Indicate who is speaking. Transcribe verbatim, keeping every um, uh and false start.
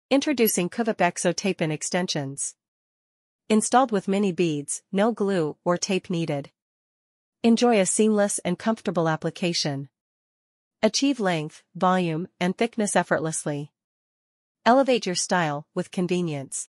Speaker 1: Introducing COOVIP Exo Tape-In Extensions. Installed with mini beads, no glue or tape needed. Enjoy a seamless and comfortable application. Achieve length, volume, and thickness effortlessly. Elevate your style with convenience.